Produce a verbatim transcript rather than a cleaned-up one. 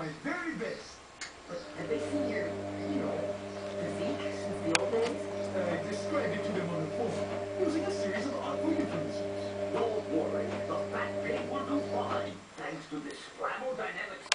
my very best. But have they seen your, you know, physique since the old days? I described it to them on the phone, using a series of artful euphemisms. Don't worry, the fat pig will do fine, thanks to this Scramble Dynamics